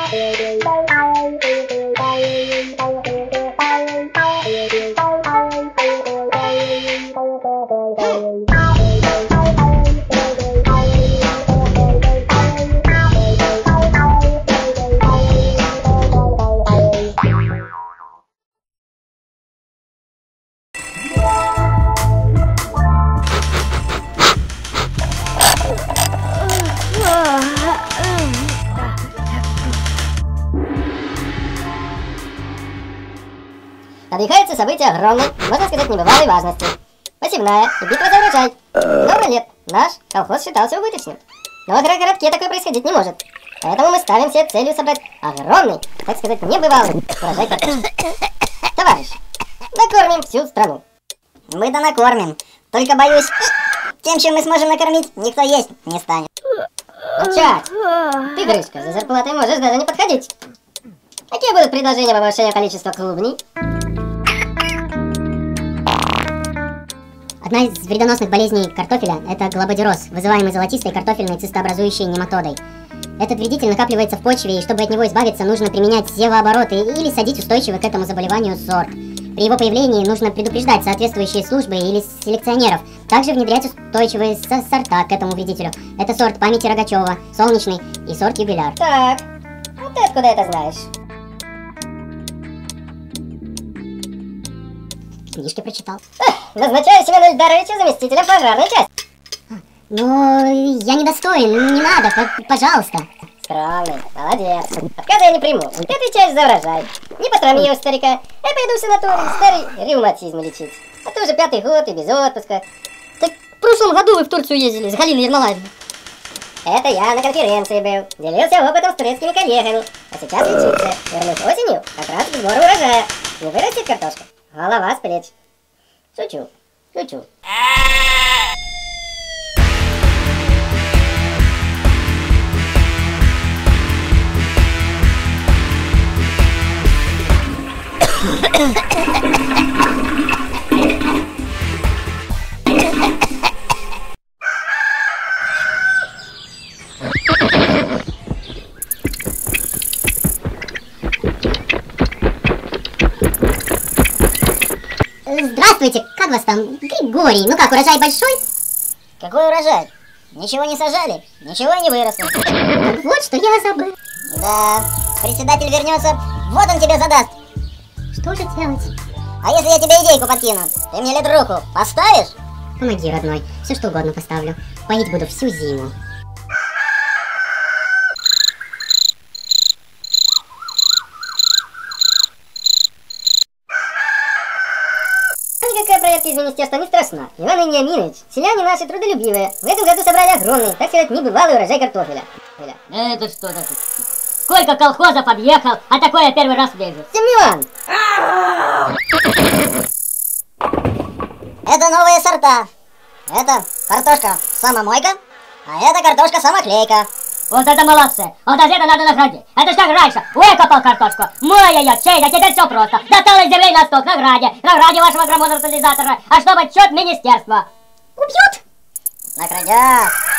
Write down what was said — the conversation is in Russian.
Надвигается событие огромной, можно сказать, небывалой важности. Посевная и битва за урожай. Много лет наш колхоз считался убыточным. Но в городке такое происходить не может. Поэтому мы ставим себе целью собрать огромный, так сказать, небывалый урожай картошки. Товарищ, накормим всю страну. Мы-то накормим. Только боюсь, тем, чем мы сможем накормить, никто есть не станет. Молчать! Ты, Грышка, за зарплатой можешь даже не подходить. Какие будут предложения по повышению количества клубней? Одна из вредоносных болезней картофеля – это глободироз, вызываемый золотистой картофельной цистообразующей нематодой. Этот вредитель накапливается в почве, и чтобы от него избавиться, нужно применять севообороты или садить устойчивый к этому заболеванию сорт. При его появлении нужно предупреждать соответствующие службы или селекционеров. Также внедрять устойчивые сорта к этому вредителю. Это сорт памяти Рогачева, солнечный и сорт юбиляр. Так, а ты откуда это знаешь? Книжки прочитал. Назначаю Семена Ильдаровича заместителем пожарной части. Но я недостоин, не надо, пожалуйста. Скромный, молодец. Отказа я не приму. Ты отвечаешь за урожай. Не посрами его, старика. Я пойду в санаторий старый ревматизм лечить. А ты уже 5-й год и без отпуска. Так в прошлом году вы в Турцию ездили с Галиной Ермолаевной. Это я на конференции был. Делился опытом с турецкими коллегами. А сейчас лечиться. Вернусь осенью, как раз к сбору урожая. Не вырастет картошка. Голова с плеч. Шучу, шучу. Здравствуйте, как вас там? Григорий, ну как, урожай большой? Какой урожай? Ничего не сажали, ничего не выросло. Так вот, что я забыл. Да, председатель вернется, вот он тебе задаст. Что же делать? А если я тебе идейку подкину, ты мне руку поставишь? Помоги, родной, все что угодно поставлю. Поить буду всю зиму. Никакая проверка из министерства не страшна. Иван Вениаминович, селяне наши трудолюбивые. В этом году собрали огромный, так сказать, небывалый урожай картофеля. Это что такое? Сколько колхозов объехал, а такое я первый раз вижу. Семен! Это новые сорта. Это картошка самомойка, а это картошка самоклейка. Вот это молодцы! Вот это надо наградить! Это ж как раньше! Выкопал картошку, мой ее, чей, да теперь все просто! Досталось земли на стол, награде вашего граммона тотализатора, а чтобы отчет министерства! Убьют? Наградят!